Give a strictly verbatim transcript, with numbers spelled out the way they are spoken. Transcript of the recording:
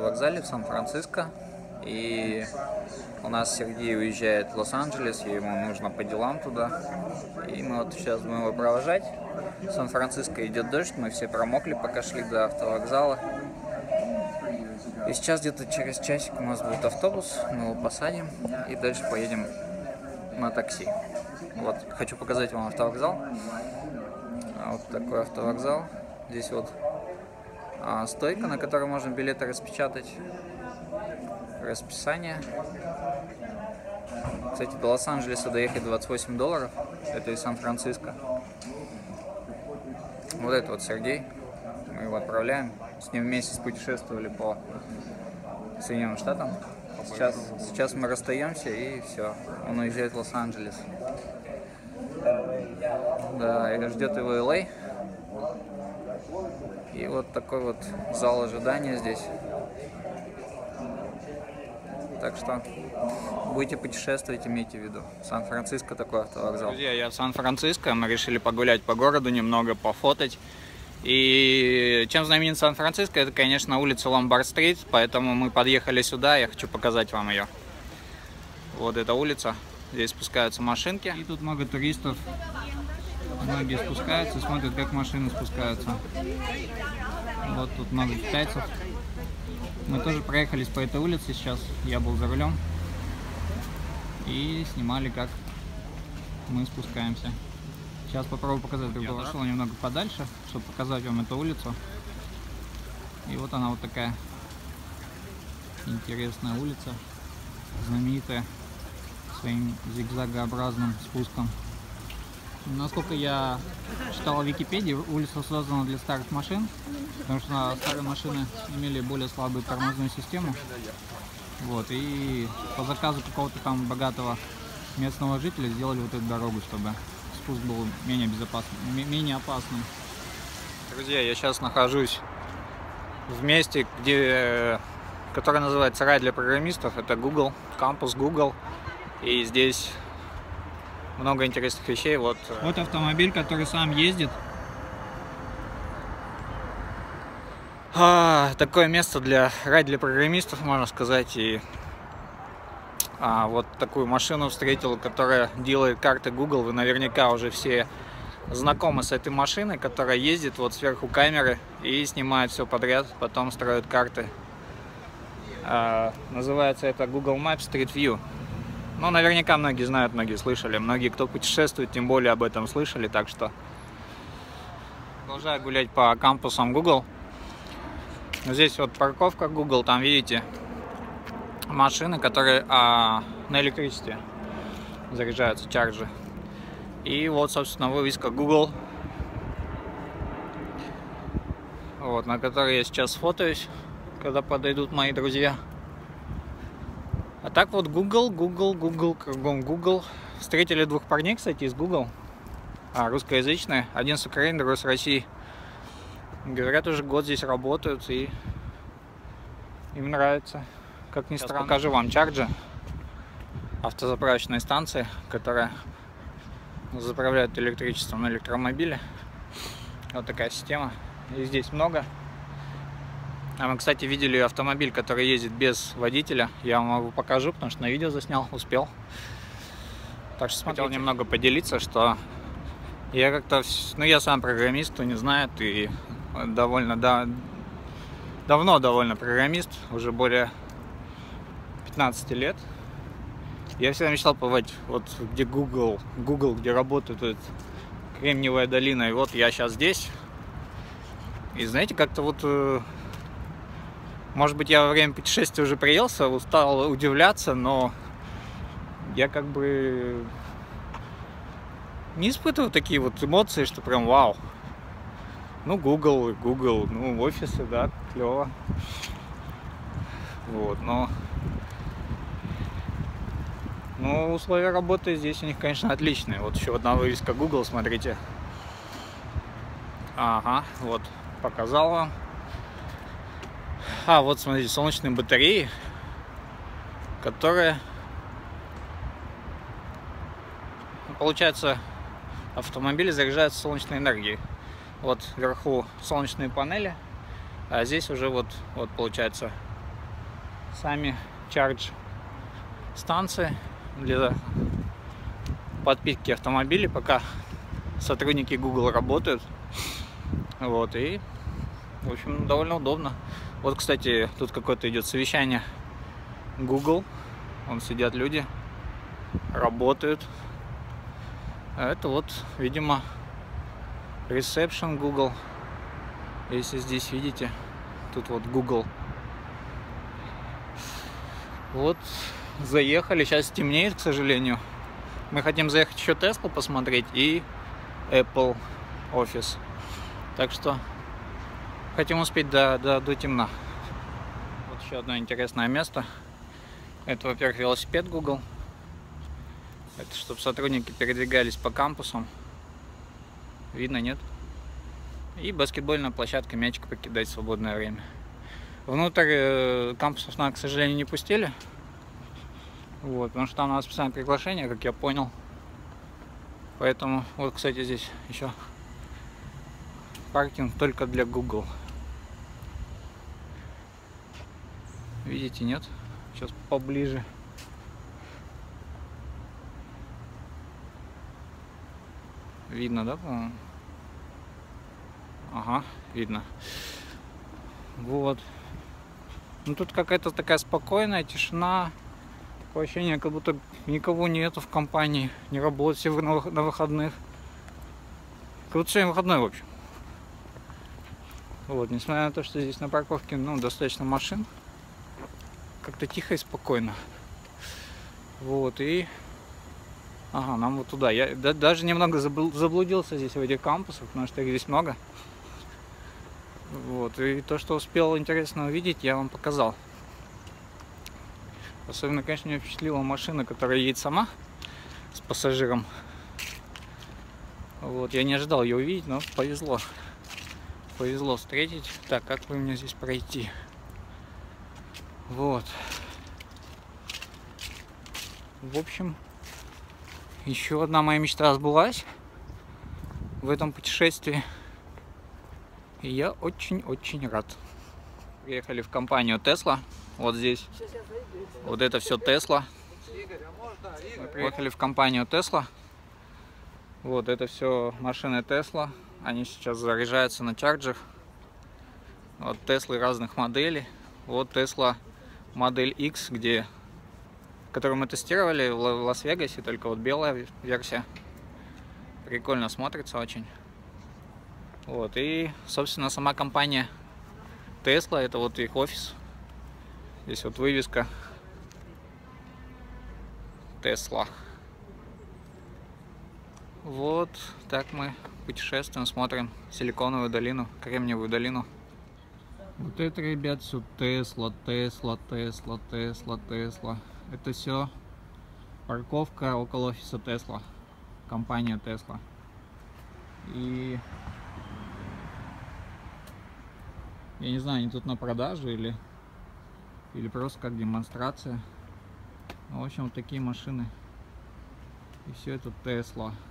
автовокзале в Сан-Франциско, и у нас Сергей уезжает в Лос-Анджелес, и ему нужно по делам туда, и мы вот сейчас будем его провожать. В Сан-Франциско идет дождь, мы все промокли, пока шли до автовокзала. И сейчас где-то через часик у нас будет автобус, мы его посадим и дальше поедем на такси. Вот, хочу показать вам автовокзал. Вот такой автовокзал. Здесь вот а, стойка, на которой можно билеты распечатать. Расписание. Кстати, до Лос-Анджелеса доехать двадцать восемь долларов. Это из Сан-Франциско. Вот это вот Сергей. Мы его отправляем. С ним вместе путешествовали по Соединенным Штатам. Сейчас, сейчас мы расстаемся, и все. Он уезжает в Лос-Анджелес. Да, и ждет его эл эй. И вот такой вот зал ожидания здесь. Так что будете путешествовать, имейте в виду. Сан-Франциско такой автовокзал. Друзья, я в Сан-Франциско. Мы решили погулять по городу, немного пофотать. И чем знаменит Сан-Франциско, это, конечно, улица Ломбард-стрит. Поэтому мы подъехали сюда, я хочу показать вам ее. Вот эта улица. Здесь спускаются машинки. И тут много туристов. Многие спускаются, смотрят, как машины спускаются. Вот тут много китайцев. Мы тоже проехались по этой улице сейчас. Я был за рулем. И снимали, как мы спускаемся. Сейчас попробую показать другой. Я зашел немного подальше, чтобы показать вам эту улицу. И вот она вот такая интересная улица. Знаменитая своим зигзагообразным спуском. Насколько я читал в Википедии, улица создана для старых машин, потому что старые машины имели более слабую тормозную систему. Вот, и по заказу какого-то там богатого местного жителя сделали вот эту дорогу, чтобы спуск был менее безопасным, менее опасным. Друзья, я сейчас нахожусь в месте, где, которое называется рай для программистов. Это Google, кампус Google, и здесь много интересных вещей. Вот, вот автомобиль, который сам ездит. А, такое место для рай для программистов, можно сказать. И а, вот такую машину встретил, которая делает карты Google. Вы наверняка уже все знакомы с этой машиной, которая ездит вот сверху камеры и снимает все подряд, потом строит карты. А, называется это Google Maps Street View. Ну, наверняка многие знают, многие слышали. Многие, кто путешествует, тем более об этом слышали. Так что продолжаю гулять по кампусам Google. Здесь вот парковка Google. Там, видите, машины, которые а, на электричестве заряжаются, чарджи. И вот, собственно, вывеска Google, вот, на которой я сейчас фотоюсь, когда подойдут мои друзья. А так вот Google, Google, Google, кругом Google. Встретили двух парней, кстати, из Google, а, русскоязычные. Один с Украины, другой с России. Говорят, уже год здесь работают, и им нравится. Как ни странно. Сейчас покажу вам чарджи, автозаправочная станция, которая заправляет электричеством на электромобиле. Вот такая система. И здесь много. А мы, кстати, видели автомобиль, который ездит без водителя. Я вам его покажу, потому что на видео заснял, успел. Так что смотрел немного поделиться, что я как-то... Ну, я сам программист, кто не знает, и довольно... Да, давно довольно программист, уже более пятнадцати лет. Я всегда мечтал побывать вот где Google, Google, где работает вот Кремниевая долина. И вот я сейчас здесь. И знаете, как-то вот... Может быть, я во время путешествия уже приелся, устал удивляться, но я как бы не испытываю такие вот эмоции, что прям вау. Ну, Google, Google, ну, офисы, да, клево. Вот, но... Ну, условия работы здесь у них, конечно, отличные. Вот еще одна вывеска Google, смотрите. Ага, вот, показал вам. А, вот, смотрите, солнечные батареи, которые, получается, автомобили заряжаются солнечной энергией. Вот вверху солнечные панели, а здесь уже вот, вот получается сами чардж станции для подпитки автомобилей, пока сотрудники Google работают. Вот, и, в общем, довольно удобно. Вот, кстати, тут какое-то идет совещание Google. Вон сидят люди, работают. А это вот, видимо, ресепшн Google. Если здесь видите, тут вот Google. Вот, заехали. Сейчас темнеет, к сожалению. Мы хотим заехать еще Tesla посмотреть и Apple офис. Так что хотим успеть до, до, до темна. Вот еще одно интересное место. Это, во-первых, велосипед Google. Это чтобы сотрудники передвигались по кампусам. Видно, нет? И баскетбольная площадка, мячик покидать в свободное время. Внутрь кампусов нас, к сожалению, не пустили. Вот, потому что там надо специальное приглашение, как я понял. Поэтому, вот, кстати, здесь еще паркинг только для Google. Видите, нет? Сейчас поближе. Видно, да, по-моему? Ага, видно. Вот. Ну тут какая-то такая спокойная тишина. Такое ощущение, как будто никого нету в компании. Не работают все на выходных. Как будто сегодня выходной, в общем. Вот, несмотря на то, что здесь на парковке, ну, достаточно машин. Как-то тихо и спокойно. Вот, и... Ага, нам вот туда. Я да, даже немного заблудился здесь в этих кампусах, потому что их здесь много. Вот, и то, что успел интересно увидеть, я вам показал. Особенно, конечно, меня впечатлила машина, которая едет сама с пассажиром. Вот, я не ожидал ее увидеть, но повезло. Повезло встретить. Так, как бы мне здесь пройти? Вот. В общем, еще одна моя мечта сбылась в этом путешествии. И я очень-очень рад. Приехали в компанию Tesla. Вот здесь. Вот это все Tesla. Мы приехали в компанию Tesla. Вот это все машины Tesla. Они сейчас заряжаются на чарджер. Вот Tesla разных моделей. Вот Tesla модель X, где, которую мы тестировали в Лас-Вегасе, только вот белая версия. Прикольно смотрится очень. Вот, и, собственно, сама компания Tesla, это вот их офис. Здесь вот вывеска Tesla. Вот так мы путешествуем, смотрим Силиконовую долину, Кремниевую долину. Вот это, ребят, все Tesla, Tesla, Tesla, Tesla, Tesla. Это все парковка около офиса Tesla, компания Tesla. И я не знаю, они тут на продажу или, или просто как демонстрация. В общем, вот такие машины. И все это Tesla.